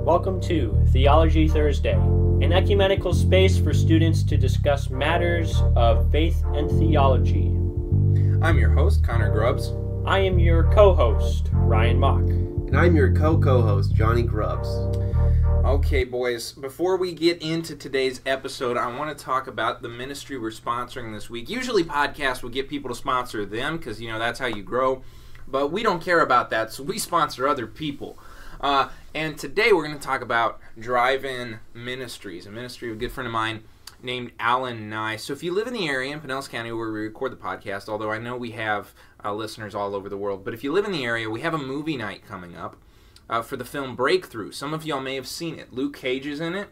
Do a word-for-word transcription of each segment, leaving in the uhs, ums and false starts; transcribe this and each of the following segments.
Welcome to Theology Thursday, an ecumenical space for students to discuss matters of faith and theology. I'm your host, Connor Grubbs. I am your co-host, Ryan Mock. And I'm your co-co-host, Johnny Grubbs. Okay, boys, before we get into today's episode, I want to talk about the ministry we're sponsoring this week. Usually podcasts will get people to sponsor them because, you know, that's how you grow. But we don't care about that, so we sponsor other people. Uh, and today we're going to talk about Drive-In Ministries, a ministry of a good friend of mine named Alan Nye. So if you live in the area in Pinellas County where we record the podcast, although I know we have uh, listeners all over the world, but if you live in the area, we have a movie night coming up uh, for the film Breakthrough. Some of y'all may have seen it. Luke Cage is in it.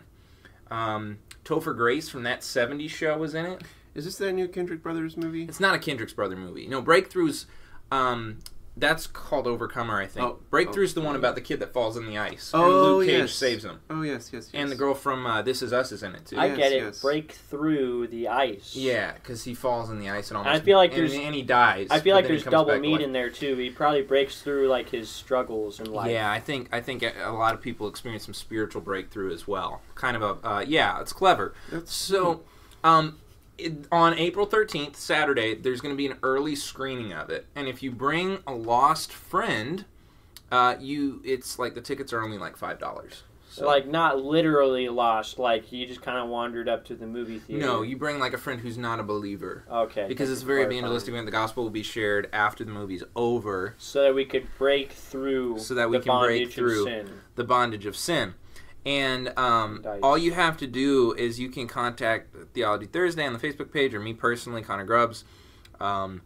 Um, Topher Grace from That seventies Show is in it. Is this that new Kendrick Brothers movie? It's not a Kendrick's Brother movie. No, Breakthrough's... Um, That's called Overcomer, I think. Oh, Breakthrough's oh, the one oh, about the kid that falls in the ice. Oh, and Luke Cage yes. saves him. Oh, yes, yes, yes. And the girl from uh, This Is Us is in it, too. I Yes, get it. yes. Break through the ice. Yeah, because he falls in the ice and almost... I feel like and, there's- and he dies. I feel but like then he there's comes double back to meat life. in there too. He probably breaks through like his struggles in life. Yeah, I think I think a lot of people experience some spiritual breakthrough as well. Kind of a... Uh, yeah, it's clever. That's So... Um, It, on April thirteenth, Saturday, there's going to be an early screening of it. And if you bring a lost friend, uh, you it's like the tickets are only like five dollars. So like not literally lost, like he just kind of wandered up to the movie theater. No, you bring like a friend who's not a believer. Okay. Because it's a very evangelistic event. The gospel will be shared after the movie's over. So that we could break through So that we the can break bondage through of sin. the bondage of sin. And um, Dice. all you have to do is you can contact Theology Thursday on the Facebook page, or me personally, Connor Grubbs, um,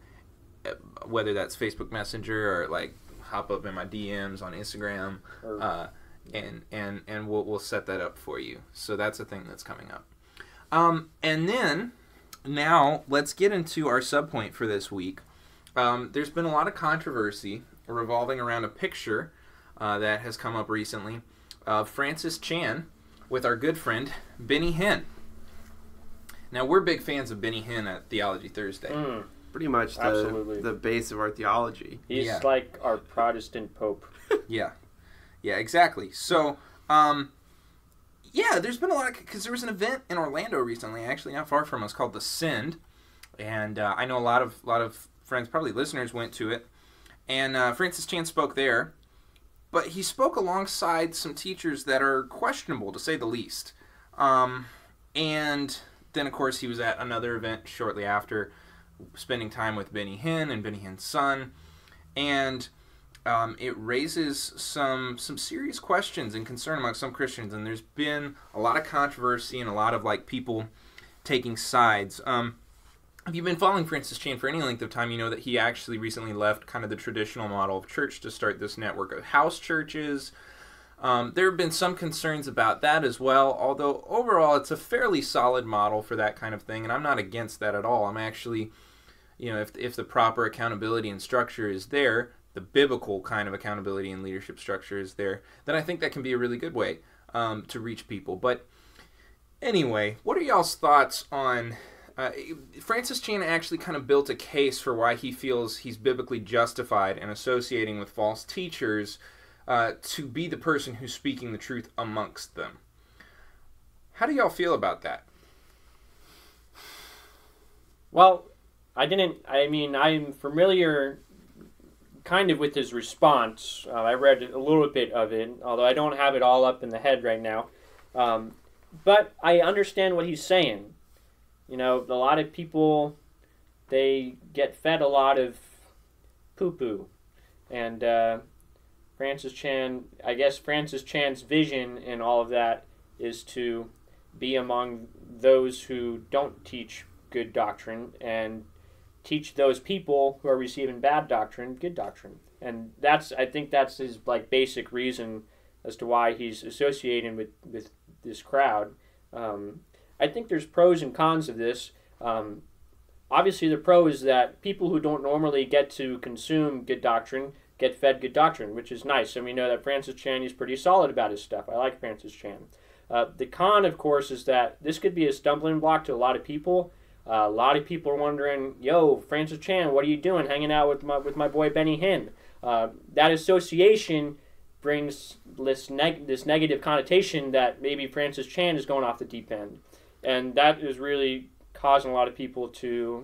whether that's Facebook Messenger or like hop up in my D Ms on Instagram, Or- uh, and and and we'll we'll set that up for you. So that's a thing that's coming up. Um, and then now let's get into our subpoint for this week. Um, there's been a lot of controversy revolving around a picture uh, that has come up recently of Francis Chan with our good friend Benny Hinn. Now, we're big fans of Benny Hinn at Theology Thursday. Mm, pretty much Absolutely. the, the base of our theology. he's Yeah. like our Protestant Pope. Yeah. Yeah, exactly. So, um, yeah, there's been a lot of... Because there was an event in Orlando recently, actually not far from us, called The Send. And uh, I know a lot of lot of friends, probably listeners, went to it. And uh, Francis Chan spoke there. But he spoke alongside some teachers that are questionable, to say the least. Um, and then, of course, he was at another event shortly after, spending time with Benny Hinn and Benny Hinn's son. And um, it raises some some serious questions and concern among some Christians. And there's been a lot of controversy and a lot of like people taking sides. Um, If you've been following Francis Chan for any length of time, you know that he actually recently left kind of the traditional model of church to start this network of house churches. Um, there have been some concerns about that as well, although overall it's a fairly solid model for that kind of thing, and I'm not against that at all. I'm actually, you know, if if the proper accountability and structure is there, the biblical kind of accountability and leadership structure is there, then I think that can be a really good way um, to reach people. But anyway, what are y'all's thoughts on... Uh, Francis Chan actually kind of built a case for why he feels he's biblically justified in associating with false teachers uh, to be the person who's speaking the truth amongst them. How do y'all feel about that? Well, I didn't, I mean, I'm familiar kind of with his response. Uh, I read a little bit of it, although I don't have it all up in the head right now. Um, but I understand what he's saying. You know, a lot of people, they get fed a lot of poo-poo. And uh, Francis Chan, I guess Francis Chan's vision in all of that is to be among those who don't teach good doctrine and teach those people who are receiving bad doctrine good doctrine. And that's, I think that's his like basic reason as to why he's associating with, with this crowd. Um, I think there's pros and cons of this. Um, obviously, the pro is that people who don't normally get to consume good doctrine get fed good doctrine, which is nice. And we know that Francis Chan is pretty solid about his stuff. I like Francis Chan. Uh, the con, of course, is that this could be a stumbling block to a lot of people. Uh, a lot of people are wondering, yo, Francis Chan, what are you doing hanging out with my with my boy Benny Hinn? Uh, that association brings this neg- this negative connotation that maybe Francis Chan is going off the deep end, and that is really causing a lot of people to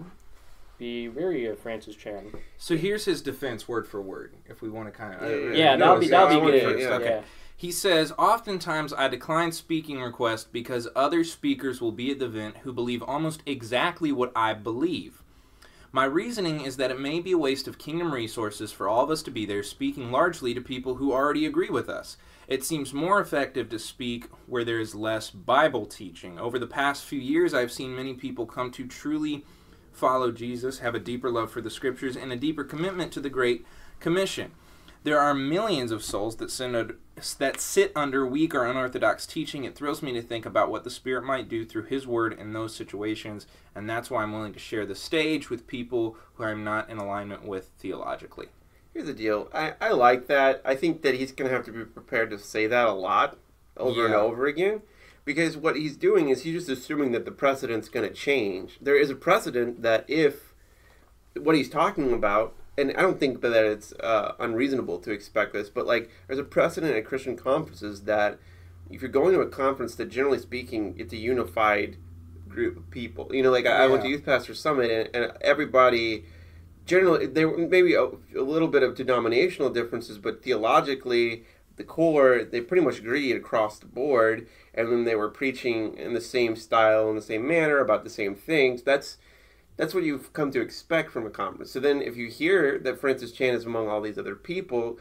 be wary of Francis Chan. So here's his defense, word for word, if we want to kind of... Yeah, yeah, yeah, that'll be that'll be good. Yeah. Okay. He says, oftentimes I decline speaking requests because other speakers will be at the event who believe almost exactly what I believe. My reasoning is that it may be a waste of kingdom resources for all of us to be there, speaking largely to people who already agree with us. It seems more effective to speak where there is less Bible teaching. Over the past few years, I've seen many people come to truly follow Jesus, have a deeper love for the Scriptures, and a deeper commitment to the Great Commission. There are millions of souls that sit, that sit under weak or unorthodox teaching. It thrills me to think about what the Spirit might do through His Word in those situations, and that's why I'm willing to share the stage with people who I'm not in alignment with theologically. Here's the deal. I, I like that. I think that he's going to have to be prepared to say that a lot over Yeah. and over again. Because what he's doing is he's just assuming that the precedent's going to change. There is a precedent that if what he's talking about, and I don't think that it's uh, unreasonable to expect this, but like there's a precedent at Christian conferences that if you're going to a conference that generally speaking, it's a unified group of people. You know, like I, I went to Yeah. Youth Pastor Summit and, and everybody, generally, there were maybe a, a little bit of denominational differences, but theologically, the core, they pretty much agreed across the board, and then they were preaching in the same style, in the same manner, about the same things. That's that's what you've come to expect from a conference. So then if you hear that Francis Chan is among all these other people,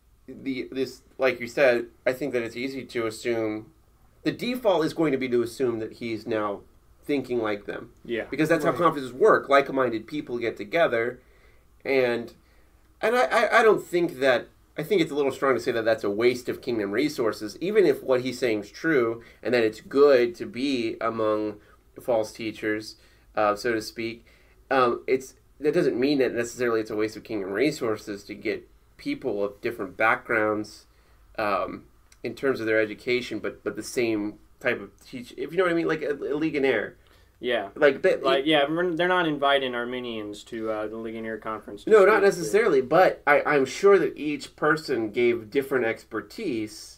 the this, like you said, I think that it's easy to assume, the default is going to be to assume that he's now thinking like them. Yeah. Because that's Right. how conferences work. Like-minded people get together, and and I, I, I don't think that, I think it's a little strong to say that that's a waste of kingdom resources, even if what he's saying is true, and that it's good to be among false teachers, uh, so to speak. Um, it's that doesn't mean that necessarily it's a waste of kingdom resources to get people of different backgrounds um, in terms of their education, but but the same type of teach. If you know what I mean, like a, a Ligonier. Yeah. Like, that, Like, yeah, we're- they're not inviting Arminians to uh, the Ligonier conference. to no, not speak. necessarily, but I, I'm sure that each person gave different expertise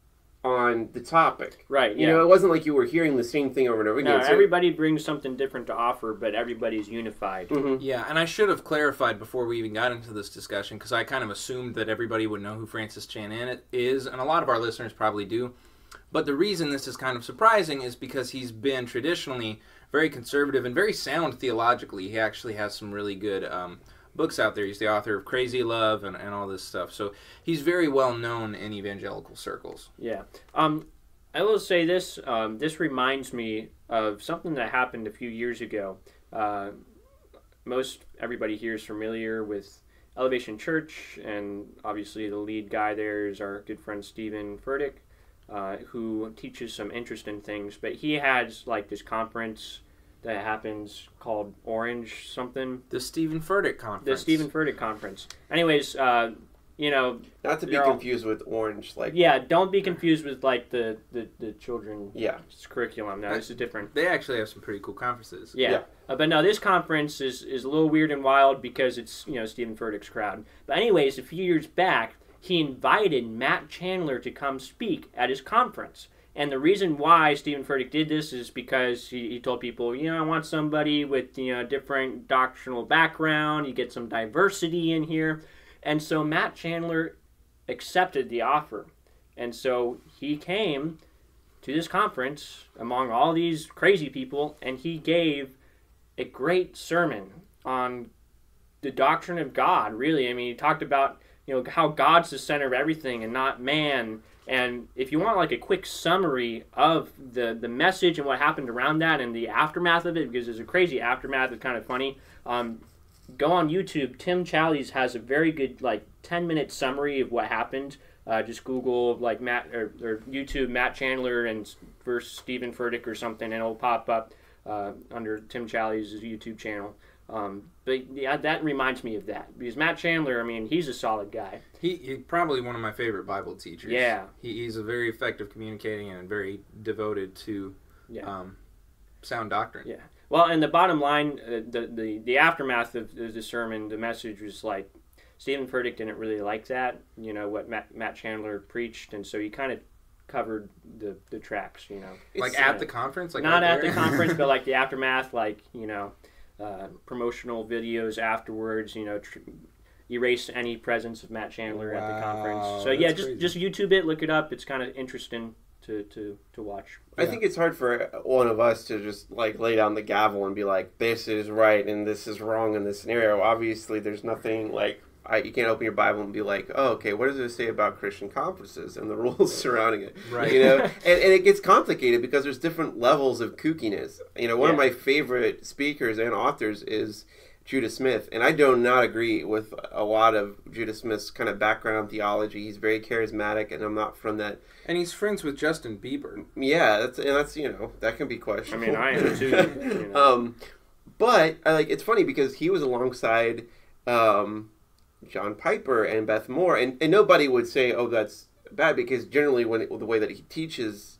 on the topic. Right, You yeah. know, it wasn't like you were hearing the same thing over and over again. No, So- everybody brings something different to offer, but everybody's unified. Mhm. Yeah, and I should have clarified before we even got into this discussion, because I kind of assumed that everybody would know who Francis Chan is, and a lot of our listeners probably do. But the reason this is kind of surprising is because he's been traditionally very conservative and very sound theologically. He actually has some really good um, books out there. He's the author of Crazy Love and, and all this stuff. So he's very well known in evangelical circles. Yeah. Um, I will say this. Um, this reminds me of something that happened a few years ago. Uh, most everybody here is familiar with Elevation Church, and obviously the lead guy there is our good friend Stephen Furtick, uh, who teaches some interesting things. But he has like this conference that happens called Orange something. The Stephen Furtick Conference. The Stephen Furtick Conference. Anyways, uh, you know, Not to be they're all- confused with Orange, like, yeah, don't be confused with like the the, the children's yeah. curriculum. No, this is different. They actually have some pretty cool conferences. Yeah, Yeah. Uh, but no, this conference is, is a little weird and wild because it's, you know, Stephen Furtick's crowd. But anyways, a few years back, he invited Matt Chandler to come speak at his conference. And the reason why Stephen Furtick did this is because he, he told people, you know, I want somebody with, you know, different doctrinal background. You get some diversity in here. And so Matt Chandler accepted the offer. And so he came to this conference among all these crazy people, and he gave a great sermon on the doctrine of God, really. I mean, he talked about, you know, how God's the center of everything and not man. And if you want like a quick summary of the, the message and what happened around that and the aftermath of it, because there's a crazy aftermath, it's kind of funny, um, go on YouTube. Tim Challies has a very good like ten minute summary of what happened. Uh, just Google like Matt or, or YouTube Matt Chandler and versus Stephen Furtick or something, and it'll pop up uh, under Tim Challies' YouTube channel. Um, but yeah, that reminds me of that because Matt Chandler, I mean, he's a solid guy. He, he's probably one of my favorite Bible teachers. Yeah. He, he's a very effective communicating and very devoted to Yeah. um, sound doctrine. Yeah. Well, and the bottom line, uh, the, the the aftermath of the sermon, the message was like Stephen Furtick didn't really like that, you know, what Matt, Matt Chandler preached, and so he kind of covered the, the tracks, you know. Like It's, at uh, the conference? Like Not right at there? the conference, but like the aftermath, like, you know, uh, promotional videos afterwards, you know, tr- erase any presence of Matt Chandler at the Wow, conference. So yeah, that's just crazy. just YouTube it, look it up. It's kind of interesting to, to, to watch. I think it's hard for one of us to just like lay down the gavel and be like, this is right and this is wrong in this scenario. Obviously, there's nothing like, I, you can't open your Bible and be like, oh, okay, what does it say about Christian conferences and the rules surrounding it? Right. You know, and, and it gets complicated because there's different levels of kookiness. You know, one Yeah. of my favorite speakers and authors is Judah Smith, and I do not agree with a lot of Judah Smith's kind of background theology. He's very charismatic, and I'm not from that. And he's friends with Justin Bieber. Yeah, that's and that's you know that can be I questionable. mean, I am too. You know. um, but I like it's funny because he was alongside um, John Piper and Beth Moore, and, and nobody would say, "Oh, that's bad," because generally, when it, the way that he teaches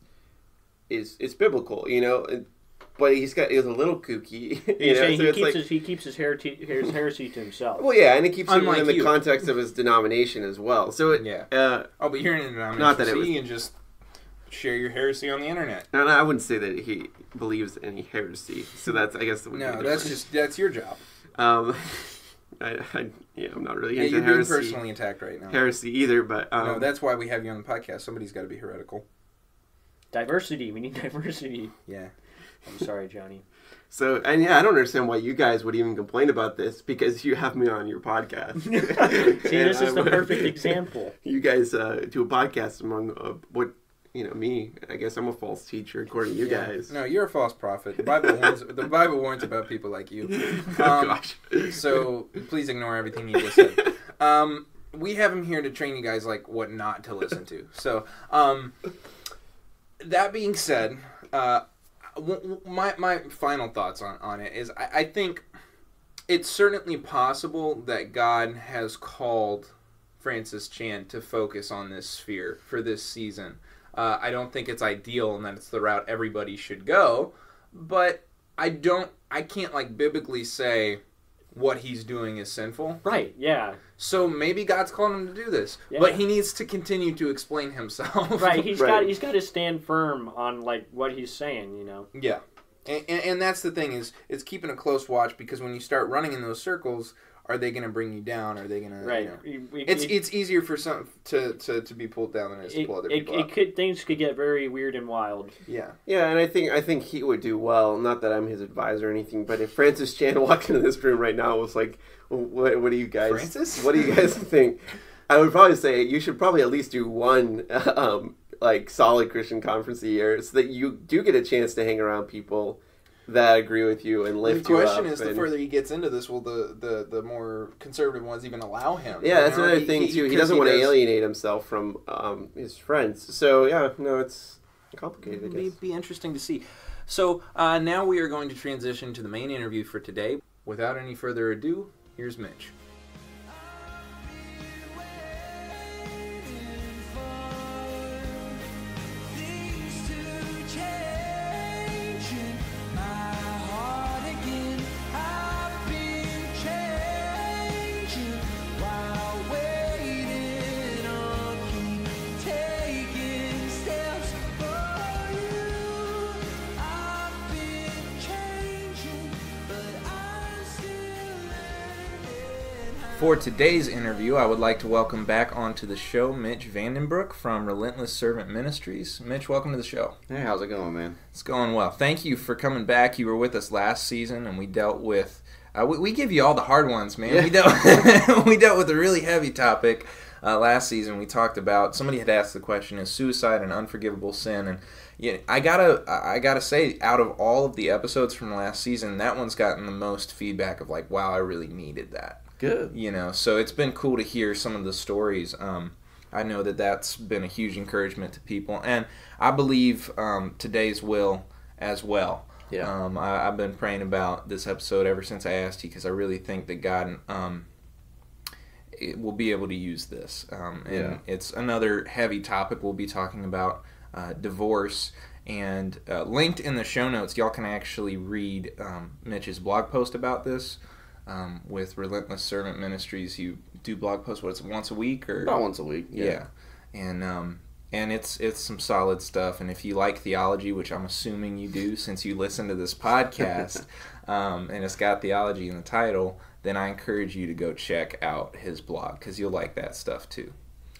is it's biblical, you know. And, but he's got he's a little kooky. You He's know, saying so he it's keeps like, his he keeps his, heresy, his heresy to himself. well, yeah, and it keeps him Unlike in the you. context of his denomination as well. So it, Yeah. uh, Oh, but you're in a denomination, Not that it so was- you can just share your heresy on the internet. and I wouldn't say that he believes any heresy. So that's I guess that would be No, the that's difference. just that's your job. Um, I, I, yeah, I'm not really Yeah, into you're being heresy, personally attacked right now. heresy either, but um, No, that's why we have you on the podcast. Somebody's got to be heretical. Diversity. We need diversity. Yeah. I'm sorry, Johnny. so and yeah, I don't understand why you guys would even complain about this because you have me on your podcast. See, And this I is the would- perfect example. You guys uh, do a podcast among uh, what you know me. I guess I'm a false teacher according to you Yeah. guys. No, you're a false prophet. The Bible warns. The Bible warns about people like you. Oh Um, gosh. So please ignore everything you just said. Um, we have him here to train you guys like what not to listen to. So um, that being said, uh, w- w- my my final thoughts on on it is I, I think it's certainly possible that God has called Francis Chan to focus on this sphere for this season. Uh, I don't think it's ideal and that it's the route everybody should go, but I don't, I can't like biblically say what he's doing is sinful. Right, yeah. So maybe God's calling him to do this, Yeah. but he needs to continue to explain himself. Right, he's Right. got he's got to stand firm on like what he's saying, you know. Yeah. And, and, and that's the thing is, it's keeping a close watch because when you start running in those circles, are they going to bring you down? Are they going to, Right. you know, We- we- it's it, it's easier for some to, to, to be pulled down than it is to it, pull other it, people it up. could things could get very weird and wild. Yeah. Yeah, and I think I think he would do well. Not that I'm his advisor or anything, but if Francis Chan walked into this room right now and was like, "What? What do you guys? Francis? What do you guys think?" I would probably say you should probably at least do one um, like solid Christian conference a year, so that you do get a chance to hang around people that agree with you and lift The you up. question is, the and- further he gets into this, will the, the, the more conservative ones even allow him? Yeah, You that's know, another he- thing he- too. He because doesn't want to does- alienate himself from um, his friends. So yeah, no, it's complicated. I It'll be, guess. be interesting to see. So uh, now we are going to transition to the main interview for today. Without any further ado, here's Mitch. For today's interview, I would like to welcome back onto the show Mitch Vandenbroeck from Relentless Servant Ministries. Mitch, welcome to the show. Hey, how's it going, man? It's going well. Thank you for coming back. You were with us last season, and we dealt with uh, we, we give you all the hard ones, man. Yeah. We dealt we dealt with a really heavy topic uh, last season. We talked about somebody had asked the question: is suicide an unforgivable sin? And yeah, I gotta I gotta say, out of all of the episodes from last season, that one's gotten the most feedback of like, wow, I really needed that. Good. You know, so it's been cool to hear some of the stories. Um, I know that that's been a huge encouragement to people, and I believe um, today's will as well. Yeah. Um, I, I've been praying about this episode ever since I asked you because I really think that God um, it will be able to use this. Um, and Yeah. it's another heavy topic. We'll be talking about uh, divorce. And uh, linked in the show notes, y'all can actually read um, Mitch's blog post about this. um, with Relentless Servant Ministries. You do blog posts, what is it, once a week? Or About once a week, yeah. yeah. And um, and it's it's some solid stuff. And if you like theology, which I'm assuming you do since you listen to this podcast, um, and it's got theology in the title, then I encourage you to go check out his blog because you'll like that stuff too.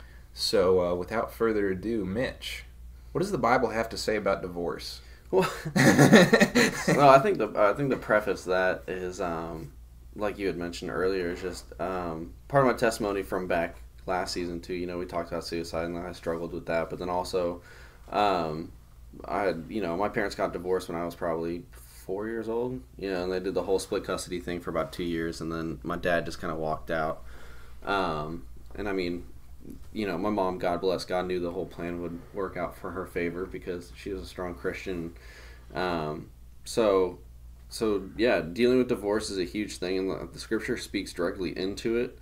So uh, without further ado, Mitch, what does the Bible have to say about divorce? Well, well, I think the I think the preface to that is, um, like you had mentioned earlier, is just um, part of my testimony from back last season too. You know, we talked about suicide and I struggled with that, but then also, um, I had, you know, my parents got divorced when I was probably four years old. You know, and they did the whole split custody thing for about two years, and then my dad just kind of walked out. Um, and I mean, you know, my mom, God bless, God knew the whole plan would work out for her favor because she was a strong Christian. Um, so, so yeah, dealing with divorce is a huge thing, and the, the scripture speaks directly into it.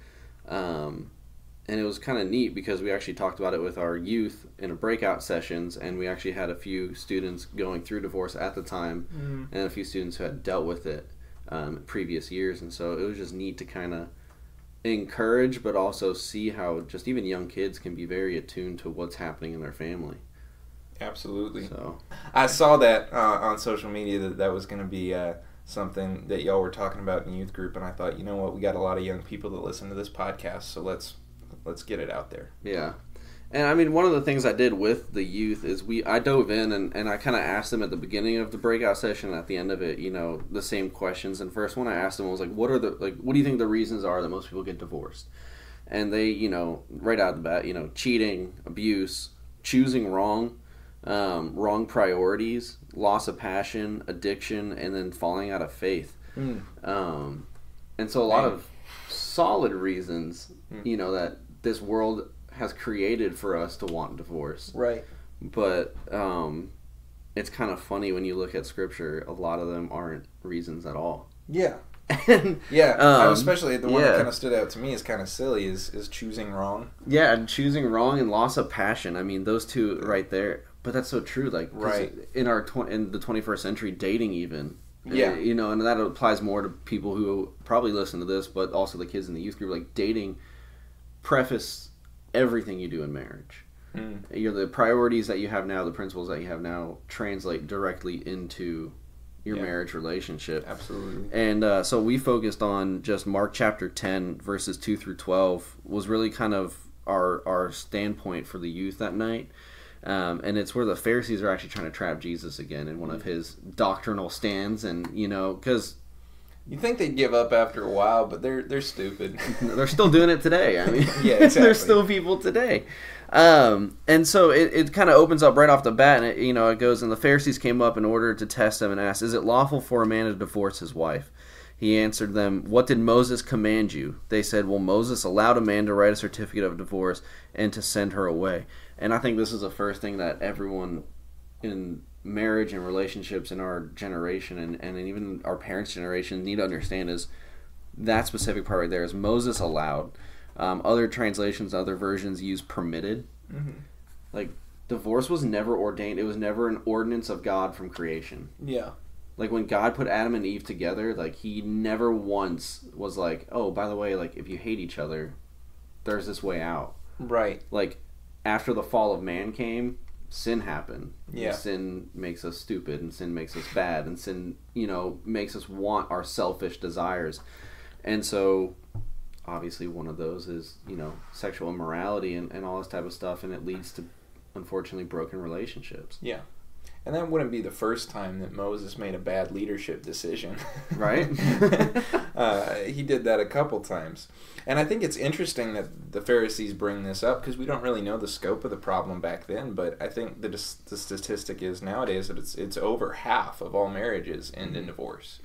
Um, and it was kind of neat because we actually talked about it with our youth in a breakout sessions, and we actually had a few students going through divorce at the time, mm-hmm. and a few students who had dealt with it um, in previous years. And so it was just neat to kind of encourage, but also see how just even young kids can be very attuned to what's happening in their family. Absolutely. So I saw that uh, on social media that that was going to be uh, something that y'all were talking about in youth group, and I thought, you know what, we got a lot of young people that listen to this podcast, so let's let's get it out there. Yeah. And I mean, one of the things I did with the youth is we I dove in and, and I kind of asked them at the beginning of the breakout session and at the end of it, you know, the same questions. And first one I asked them was like, what are the like what do you think the reasons are that most people get divorced? And they, you know, right out of the bat, you know, cheating, abuse, choosing wrong, um, wrong priorities, loss of passion, addiction, and then falling out of faith. Mm. Um, and so a lot Man. of solid reasons, mm. you know, that this world has created for us to want divorce. Right. But um, it's kind of funny when you look at scripture, a lot of them aren't reasons at all. Yeah. and, yeah. Um, especially the one yeah. that kind of stood out to me is kind of silly is, is choosing wrong. Yeah, and choosing wrong and loss of passion. I mean, those two right there. But that's so true. Like, right. in our tw- in the twenty-first century, dating even. Yeah. You know, and that applies more to people who probably listen to this, but also the kids in the youth group. Like, dating preface everything you do in marriage. Mm. You're the priorities that you have now, the principles that you have now, translate directly into your yeah. marriage relationship. Absolutely. And uh, so we focused on just Mark chapter ten, verses two through twelve, was really kind of our our standpoint for the youth that night. Um, and it's where the Pharisees are actually trying to trap Jesus again in one of his doctrinal stands. And, you know, because you think they'd give up after a while, but they're they're stupid. They're still doing it today. I mean, yeah, exactly. There's still people today. Um, and so it, it kind of opens up right off the bat, and it, you know, it goes, and the Pharisees came up in order to test him and asked, is it lawful for a man to divorce his wife? He answered them, what did Moses command you? They said, well, Moses allowed a man to write a certificate of divorce and to send her away. And I think this is the first thing that everyone in marriage and relationships in our generation and, and even our parents' generation need to understand is that specific part right there is Moses allowed. Um, other translations, other versions use permitted. Mm-hmm. Like, divorce was never ordained. It was never an ordinance of God from creation. Yeah. Like, when God put Adam and Eve together, like, he never once was like, oh, by the way, like, if you hate each other, there's this way out. Right. Like, after the fall of man came, sin happened. Yeah. Sin makes us stupid, and sin makes us bad, and sin, you know, makes us want our selfish desires. And so, obviously, one of those is, you know, sexual immorality and, and all this type of stuff, and it leads to, unfortunately, broken relationships. Yeah. And that wouldn't be the first time that Moses made a bad leadership decision. Right? uh, he did that a couple times. And I think it's interesting that the Pharisees bring this up because we don't really know the scope of the problem back then, but I think the, the statistic is nowadays that it's it's over half of all marriages end in divorce.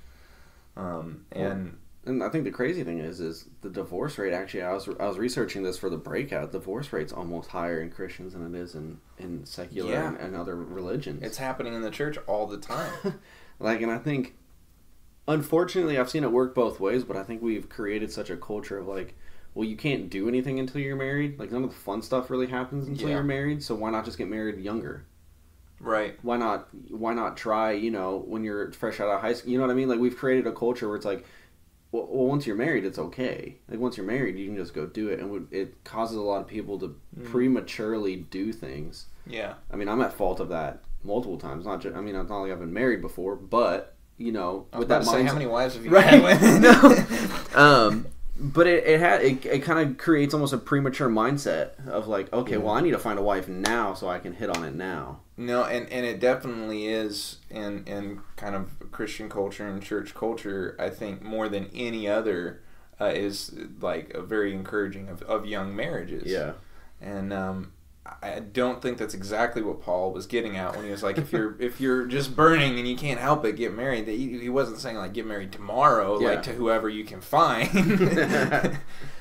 Um, and... Well, and I think the crazy thing is, is the divorce rate. Actually, I was I was researching this for the breakout. Divorce rate's almost higher in Christians than it is in, in secular yeah. and, and other religions. It's happening in the church all the time. Like, and I think, unfortunately, I've seen it work both ways. But I think we've created such a culture of like, well, you can't do anything until you're married. Like, none of the fun stuff really happens until yeah. you're married. So why not just get married younger? Right. Why not? Why not try? You know, when you're fresh out of high school. You know what I mean? Like, we've created a culture where it's like, well, well, once you're married, it's okay. Like, once you're married, you can just go do it. And it causes a lot of people to mm. prematurely do things. Yeah. I mean, I'm at fault of that multiple times. Not just, I mean, it's not like I've been married before, but, you know, I was with about that to mindset. say, how many wives have you right? had? No. um, but it it, had, it, it kind of creates almost a premature mindset of like, okay, yeah. well, I need to find a wife now so I can hit on it now. No, and, and it definitely is in, in kind of Christian culture and church culture, I think more than any other, uh, is like a very encouraging of, of young marriages. Yeah. And um, I don't think that's exactly what Paul was getting at when he was like, if you're if you're just burning and you can't help it, get married. He, he wasn't saying like get married tomorrow, yeah. like to whoever you can find.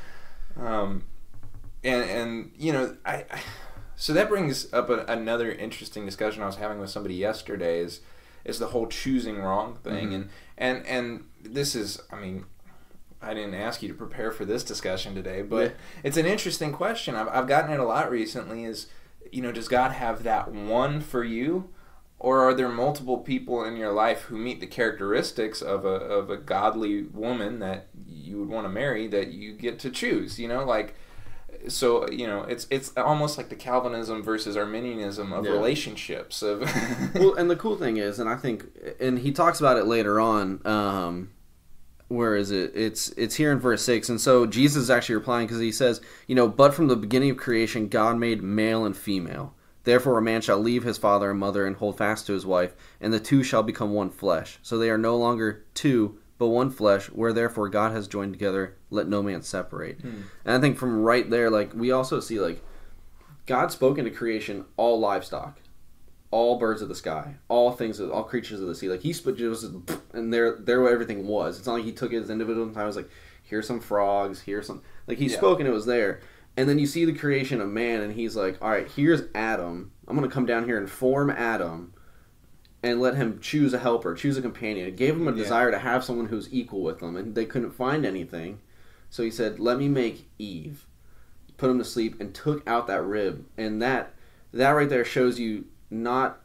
um, and and you know I. I So that brings up a, another interesting discussion I was having with somebody yesterday is is the whole choosing wrong thing. Mm-hmm. And, and and this is, I mean, I didn't ask you to prepare for this discussion today, but yeah. it's an interesting question. I've, I've gotten it a lot recently is, you know, does God have that one for you? Or are there multiple people in your life who meet the characteristics of a, of a godly woman that you would want to marry that you get to choose? You know, like... So, you know, it's it's almost like the Calvinism versus Arminianism of yeah. relationships. Of well, and the cool thing is, and I think, and he talks about it later on, um, where is it? It's it's here in verse six. And so Jesus is actually replying because he says, you know, but from the beginning of creation, God made male and female. Therefore, a man shall leave his father and mother and hold fast to his wife, and the two shall become one flesh. So they are no longer two, but one flesh, where therefore God has joined together, let no man separate. Hmm. And I think from right there, like, we also see, like, God spoke into creation all livestock, all birds of the sky, all things, all creatures of the sea. Like, he spoke, and there, there everything was. It's not like he took it as individual time. It was like, here's some frogs, here's some, like, he yeah. spoke and it was there. And then you see the creation of man, and he's like, all right, here's Adam. I'm going to come down here and form Adam and let him choose a helper, choose a companion. It gave him a yeah. desire to have someone who's equal with them, and they couldn't find anything. So he said, let me make Eve, put him to sleep, and took out that rib. And that that right there shows you not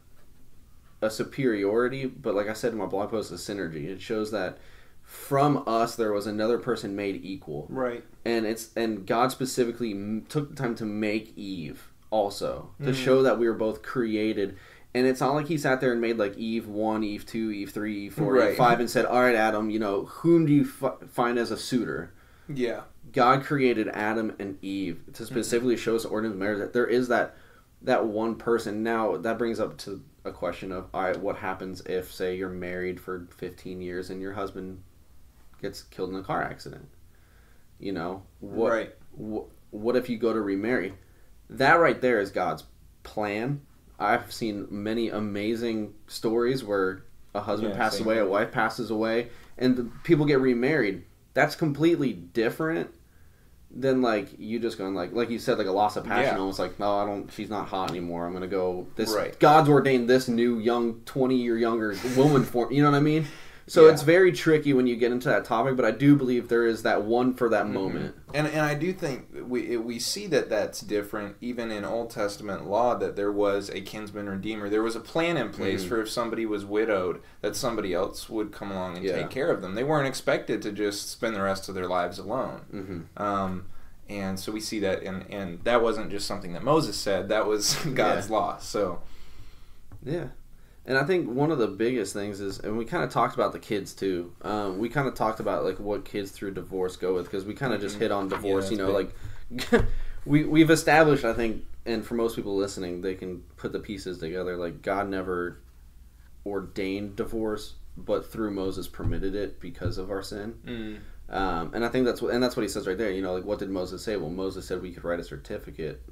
a superiority, but like I said in my blog post, a synergy. It shows that from us there was another person made equal. Right. And it's and God specifically took the time to make Eve also, to mm. show that we were both created. And it's not like he sat there and made like Eve one, Eve two, Eve three, Eve four, right. Eve five, and said, all right, Adam, you know, whom do you f- find as a suitor? Yeah. God created Adam and Eve to specifically mm-hmm. show us the ordinance of marriage, that there is that that one person. Now, that brings up to a question of, all right, what happens if, say, you're married for fifteen years and your husband gets killed in a car accident? You know? What, right. Wh- what if you go to remarry? That right there is God's plan. I've seen many amazing stories where a husband yeah, passes away, a wife passes away, and the people get remarried. That's completely different than like you just going like like you said, like a loss of passion. Yeah. Almost like, no, I don't. She's not hot anymore. I'm gonna go. This right. God's ordained this new young twenty year younger woman for you know what I mean. So yeah. it's very tricky when you get into that topic, but I do believe there is that one for that mm-hmm. moment. And and I do think we we see that that's different even in Old Testament law, that there was a kinsman redeemer. There was a plan in place mm-hmm. for if somebody was widowed, that somebody else would come along and yeah. take care of them. They weren't expected to just spend the rest of their lives alone. Mm-hmm. Um, and so we see that, and, and that wasn't just something that Moses said. That was God's yeah. law. So, yeah. And I think one of the biggest things is, and we kind of talked about the kids too. Um, we kind of talked about like what kids through divorce go with, because we kind of mm-hmm. just hit on divorce. Yeah, you know, big. like we we've established, I think, and for most people listening, they can put the pieces together. Like God never ordained divorce, but through Moses permitted it because of our sin. Mm. Um, and I think that's what, and that's what he says right there. You know, like what did Moses say? Well, Moses said we could write a certificate.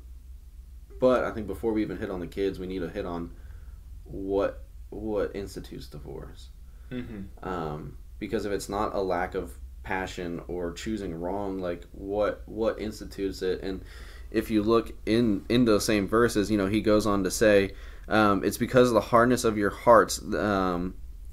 But I think before we even hit on the kids, we need to hit on what what institutes divorce. Mm-hmm. Um, because if it's not a lack of passion or choosing wrong, like what what institutes it? And if you look in in those same verses, you know, he goes on to say, um, it's because of the hardness of your hearts um,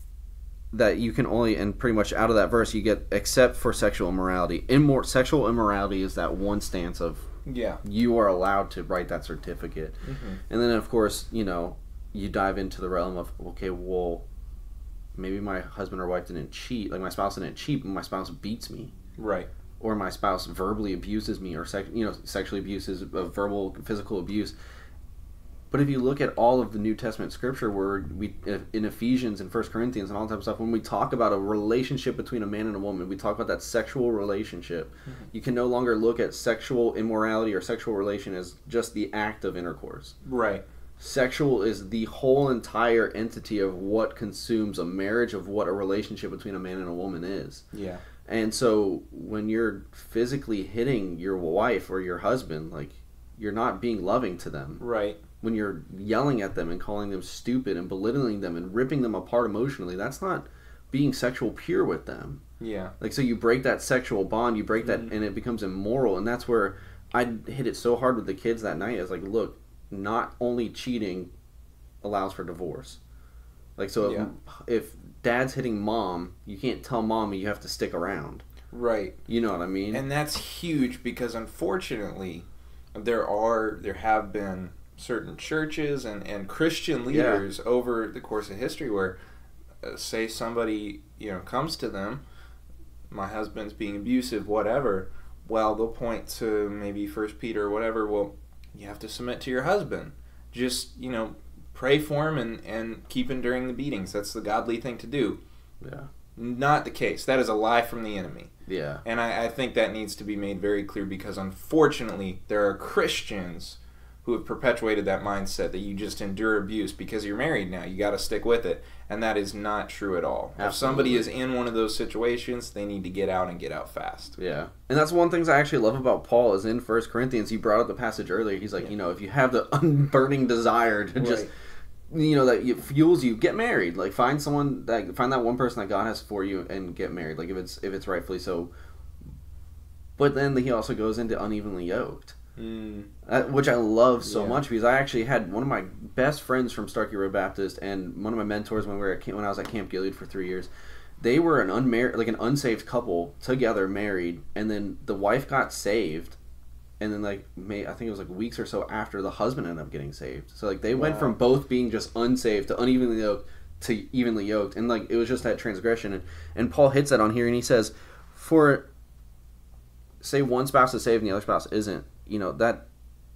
that you can only, and pretty much out of that verse you get, except for sexual immorality. Immor- sexual immorality is that one stance of yeah you are allowed to write that certificate. Mm-hmm. And then of course, you know, you dive into the realm of, okay, well, maybe my husband or wife didn't cheat, like my spouse didn't cheat, but my spouse beats me. Right. Or my spouse verbally abuses me, or sex, you know, sexually abuses, uh, verbal, physical abuse. But if you look at all of the New Testament scripture, where we in Ephesians and First Corinthians and all that type of stuff, when we talk about a relationship between a man and a woman, we talk about that sexual relationship. Mm-hmm. You can no longer look at sexual immorality or sexual relation as just the act of intercourse. Right. Sexual is the whole entire entity of what consumes a marriage, of what a relationship between a man and a woman is. Yeah. And so when you're physically hitting your wife or your husband, like, you're not being loving to them. Right. When you're yelling at them and calling them stupid and belittling them and ripping them apart emotionally, that's not being sexual pure with them. Yeah. Like, so you break that sexual bond, you break that, Mm-hmm. and it becomes immoral. And that's where I hit it so hard with the kids that night. I was like, look, not only cheating allows for divorce. Like, so Yeah. if, if dad's hitting mom, you can't tell mom you have to stick around. Right. You know what I mean? And that's huge, because unfortunately there are there have been certain churches and, and Christian leaders yeah. over the course of history where uh, say somebody, you know, comes to them, my husband's being abusive, whatever, well, they'll point to maybe First Peter or whatever, well, you have to submit to your husband. Just, you know, pray for him and, and keep enduring the beatings. That's the godly thing to do. Yeah. Not the case. That is a lie from the enemy. Yeah. And I, I think that needs to be made very clear, because unfortunately there are Christians who have perpetuated that mindset that you just endure abuse because you're married now. You got to stick with it. And that is not true at all. Absolutely. If somebody is in one of those situations, they need to get out and get out fast. Yeah. And that's one of the things I actually love about Paul is in First Corinthians, he brought up the passage earlier. He's like, yeah. you know, if you have the unburning desire to right. just, you know, that it fuels you, get married. Like, find someone, that find that one person that God has for you and get married. Like, if it's if it's rightfully so. But then he also goes into unevenly yoked. Mm. Uh, which I love so yeah. much, because I actually had one of my best friends from Starkey Road Baptist and one of my mentors when we were at, when I was at Camp Gilead for three years. They were an unmarried, like an unsaved couple together, married, and then the wife got saved, and then like May, I think it was like weeks or so after, the husband ended up getting saved. So like they wow. went from both being just unsaved to unevenly yoked to evenly yoked, and like it was just that transgression. And, and Paul hits that on here, and he says, for say one spouse is saved and the other spouse isn't. You know, that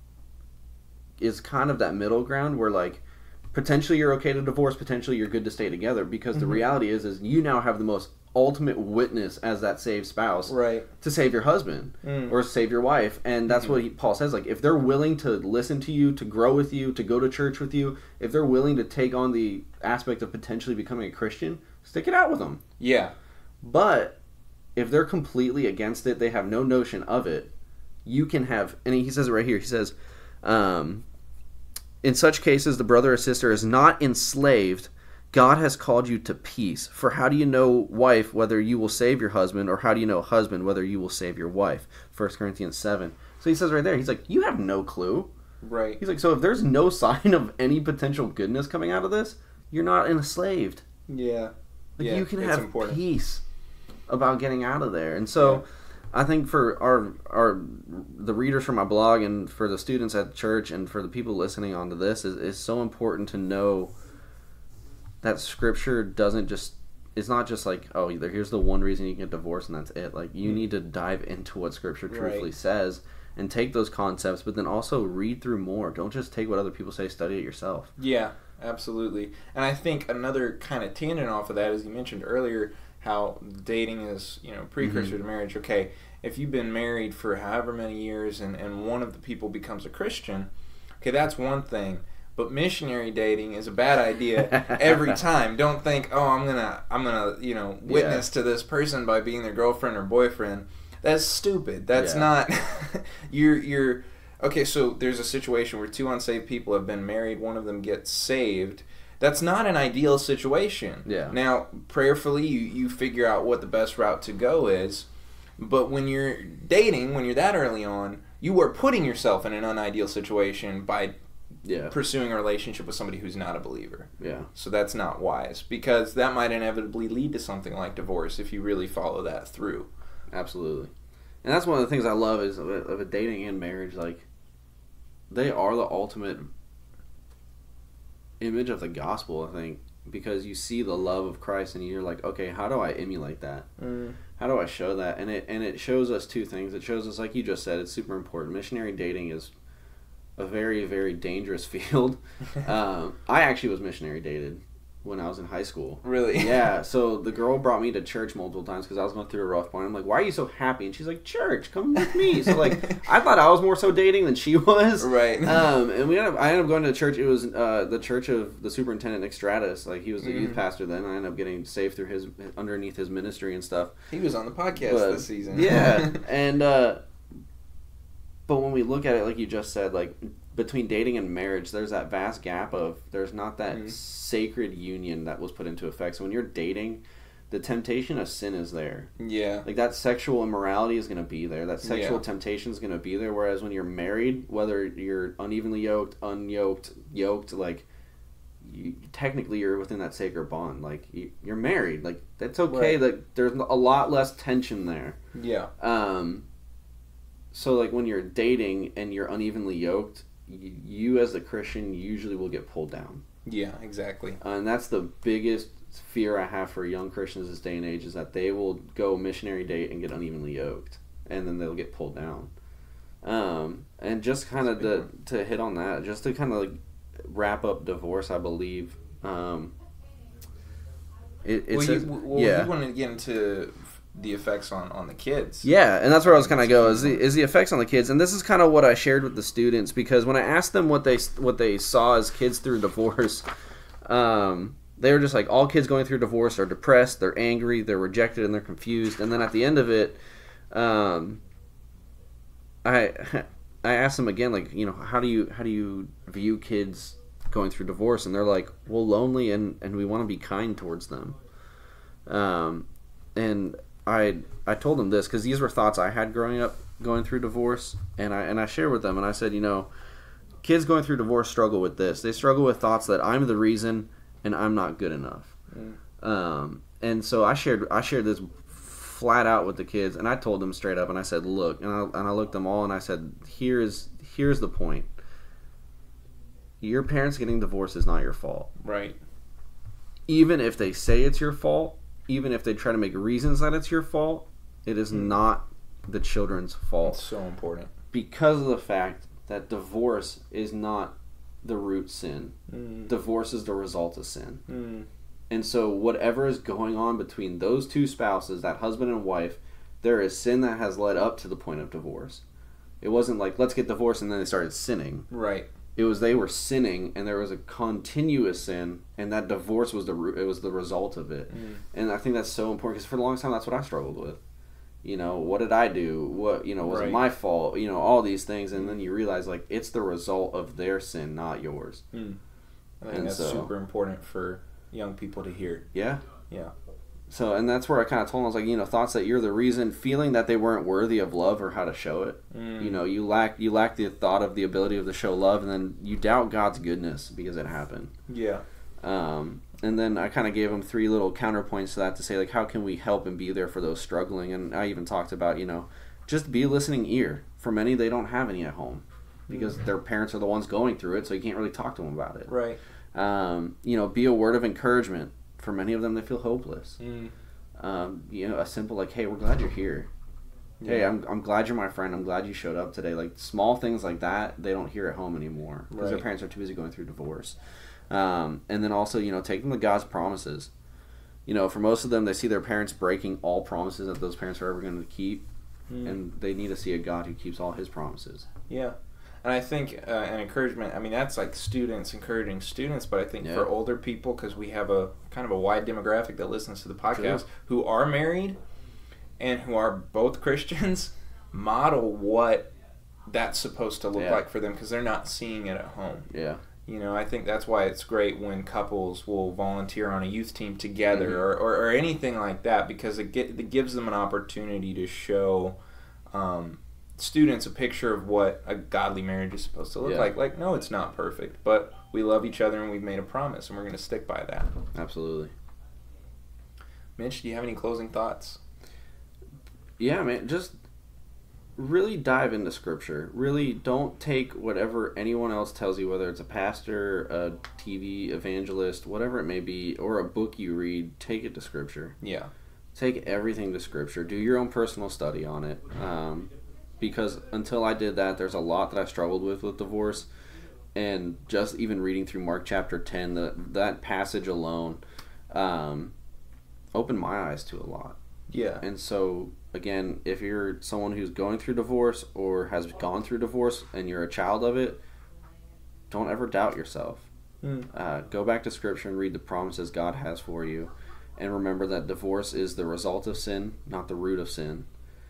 is kind of that middle ground where, like, potentially you're okay to divorce, potentially you're good to stay together, because mm-hmm. the reality is, is you now have the most ultimate witness as that saved spouse right. to save your husband mm. or save your wife. And that's mm-hmm. what he, Paul says, like, if they're willing to listen to you, to grow with you, to go to church with you, if they're willing to take on the aspect of potentially becoming a Christian, stick it out with them. Yeah. But if they're completely against it, they have no notion of it, you can have, and he says it right here, he says, um, in such cases, the brother or sister is not enslaved. God has called you to peace. For how do you know, wife, whether you will save your husband, or how do you know, husband, whether you will save your wife? First Corinthians seven. So he says right there, he's like, you have no clue. Right. He's like, so if there's no sign of any potential goodness coming out of this, you're not enslaved. Yeah. Like, yeah, you can have important. peace about getting out of there. And so... Yeah. I think for our our the readers for my blog and for the students at church and for the people listening onto this is is so important to know that Scripture doesn't just it's not just like, oh, here's the one reason you can get divorced and that's it. Like, you need to dive into what Scripture truthfully right. says and take those concepts, but then also read through more. Don't just take what other people say, study it yourself. Yeah, absolutely. And I think another kind of tangent off of that, as you mentioned earlier, how dating is, you know, precursor mm-hmm. to marriage. Okay, if you've been married for however many years and, and one of the people becomes a Christian, okay, that's one thing. But missionary dating is a bad idea every time. Don't think, oh, I'm gonna, I'm gonna, you know, witness yeah. to this person by being their girlfriend or boyfriend. That's stupid. That's yeah. not. you're, you're. Okay, so there's a situation where two unsaved people have been married. One of them gets saved. That's not an ideal situation. Yeah. Now, prayerfully, you, you figure out what the best route to go is. But when you're dating, when you're that early on, you are putting yourself in an unideal situation by yeah. pursuing a relationship with somebody who's not a believer. Yeah. So that's not wise, because that might inevitably lead to something like divorce if you really follow that through. Absolutely. And that's one of the things I love is of a, of a dating and marriage, like, they are the ultimate image of the gospel, I think, because you see the love of Christ and you're like, okay, how do I emulate that? Mm. How do I show that? And it and it shows us two things. It shows us, like you just said, it's super important. Missionary dating is a very, very dangerous field. um, I actually was missionary dated when I was in high school. Really? Yeah, so the girl brought me to church multiple times because I was going through a rough point. I'm like, why are you so happy? And she's like, church, come with me. So, like, I thought I was more so dating than she was. Right. Um, and we ended up, I ended up going to church. It was uh, the church of the superintendent, Nick Stratus. Like, he was the mm. youth pastor then. I ended up getting saved through his, underneath his ministry and stuff. He was on the podcast but, this season. Yeah. and, uh, but when we look at it, like you just said, like, between dating and marriage, there's that vast gap of there's not that mm. sacred union that was put into effect. So when you're dating, the temptation of sin is there. Yeah. Like that sexual immorality is going to be there. That sexual yeah. temptation is going to be there. Whereas when you're married, whether you're unevenly yoked, unyoked, yoked, like you, technically you're within that sacred bond. Like you, you're married. Like that's okay. Right. That there's a lot less tension there. Yeah. Um. So like when you're dating and you're unevenly yoked, you as the Christian usually will get pulled down. Yeah, exactly. Uh, and that's the biggest fear I have for young Christians this day and age is that they will go missionary date and get unevenly yoked, and then they'll get pulled down. Um, and just kind of to, to hit on that, just to kind of like wrap up divorce, I believe. Um, it, it's well, a, you, well, yeah. you want to get into the effects on, on the kids. Yeah, and that's where I was kind of go is the, is the effects on the kids, and this is kind of what I shared with the students because when I asked them what they what they saw as kids through divorce, um, they were just like all kids going through divorce are depressed, they're angry, they're rejected, and they're confused. And then at the end of it, um, I I asked them again, like you know how do you how do you view kids going through divorce? And they're like, well, lonely, and and we want to be kind towards them. Um, and I I told them this because these were thoughts I had growing up going through divorce, and I and I shared with them, and I said, you know, kids going through divorce struggle with this. They struggle with thoughts that I'm the reason and I'm not good enough. Mm. Um, and so I shared I shared this flat out with the kids, and I told them straight up, and I said, look, and I and I looked them all, and I said, here's here's the point. Your parents getting divorced is not your fault. Right. Even if they say it's your fault. Even if they try to make reasons that it's your fault, it is mm. not the children's fault. That's so important. Because of the fact that divorce is not the root sin. Mm. Divorce is the result of sin. Mm. And so whatever is going on between those two spouses, that husband and wife, there is sin that has led up to the point of divorce. It wasn't like, let's get divorced and then they started sinning. Right. It was they were sinning, and there was a continuous sin, and that divorce was the it was the result of it. Mm. And I think that's so important because for the longest time, that's what I struggled with. You know, what did I do? What you know was right. it my fault? You know, all these things, and then you realize like it's the result of their sin, not yours. Mm. I think and that's so, super important for young people to hear. Yeah, yeah. So, and that's where I kind of told them, I was like, you know, thoughts that you're the reason, feeling that they weren't worthy of love or how to show it. Mm. You know, you lack you lack the thought of the ability of to show love, and then you doubt God's goodness because it happened. Yeah. Um, and then I kind of gave them three little counterpoints to that to say, like, how can we help and be there for those struggling? And I even talked about, you know, just be a listening ear. For many, they don't have any at home because mm. their parents are the ones going through it, so you can't really talk to them about it. Right. Um, you know, be a word of encouragement. For many of them, they feel hopeless. Mm. Um, you know, a simple like, "Hey, we're glad you're here. Yeah. Hey, I'm I'm glad you're my friend. I'm glad you showed up today." Like small things like that, they don't hear at home anymore because right. their parents are too busy going through divorce. Um, and then also, you know, take them to God's promises. You know, for most of them, they see their parents breaking all promises that those parents are ever going to keep, mm. and they need to see a God who keeps all His promises. Yeah. And I think uh, an encouragement, I mean, that's like students encouraging students, but I think yeah. for older people, because we have a kind of a wide demographic that listens to the podcast, True. who are married and who are both Christians, model what that's supposed to look yeah. like for them because they're not seeing it at home. Yeah. You know, I think that's why it's great when couples will volunteer on a youth team together mm-hmm. or, or, or anything like that because it, get, it gives them an opportunity to show um, students a picture of what a godly marriage is supposed to look yeah. like. Like, no, it's not perfect, but we love each other and we've made a promise and we're going to stick by that. Absolutely. Mitch, do you have any closing thoughts? Yeah, man, just really dive into Scripture. Really don't take whatever anyone else tells you, whether it's a pastor, a T V evangelist, whatever it may be, or a book you read, take it to Scripture. Yeah. Take everything to Scripture. Do your own personal study on it. Um, because until I did that, there's a lot that I struggled with with divorce. And just even reading through Mark chapter ten, the, that passage alone um, opened my eyes to a lot. Yeah. And so, again, if you're someone who's going through divorce or has gone through divorce and you're a child of it, don't ever doubt yourself. Mm. Uh, go back to Scripture and read the promises God has for you. And remember that divorce is the result of sin, not the root of sin.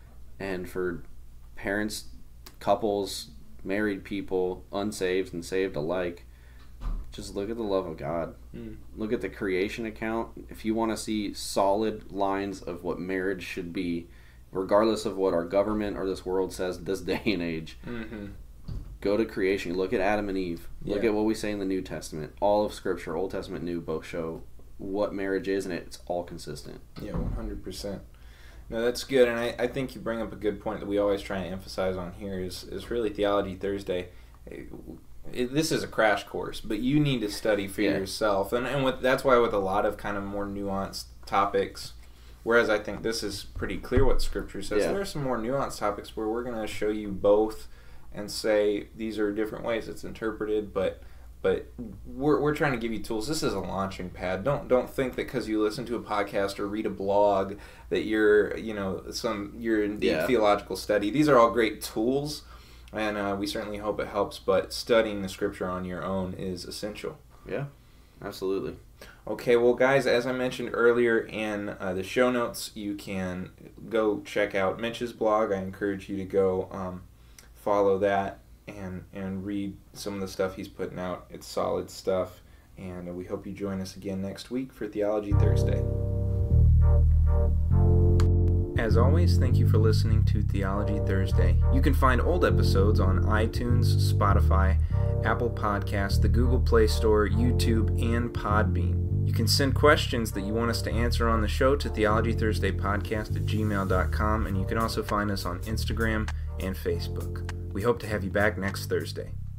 And for parents, couples, married people, unsaved and saved alike, just look at the love of God. Mm. Look at the creation account. If you want to see solid lines of what marriage should be, regardless of what our government or this world says this day and age, Mm-hmm. go to creation. Look at Adam and Eve. Look Yeah. at what we say in the New Testament. All of Scripture, Old Testament, New, both show what marriage is, and it's all consistent. Yeah, one hundred percent. No, that's good, and I, I think you bring up a good point that we always try and emphasize on here is, is really Theology Thursday. It, it, this is a crash course, but you need to study for Yeah. yourself, and, and with, that's why with a lot of kind of more nuanced topics, whereas I think this is pretty clear what Scripture says, Yeah. there are some more nuanced topics where we're going to show you both and say these are different ways it's interpreted, but But we're we're trying to give you tools. This is a launching pad. Don't don't think that because you listen to a podcast or read a blog that you're you know some you're in deep Yeah. theological study. These are all great tools, and uh, we certainly hope it helps. But studying the Scripture on your own is essential. Yeah, absolutely. Okay, well, guys, as I mentioned earlier in uh, the show notes, you can go check out Mitch's blog. I encourage you to go um, follow that. And, and read some of the stuff he's putting out. It's solid stuff. And we hope you join us again next week for Theology Thursday. As always, thank you for listening to Theology Thursday. You can find old episodes on iTunes, Spotify, Apple Podcasts, the Google Play Store, YouTube, and Podbean. You can send questions that you want us to answer on the show to theologythursdaypodcast at gmail dot com, and you can also find us on Instagram and Facebook. We hope to have you back next Thursday.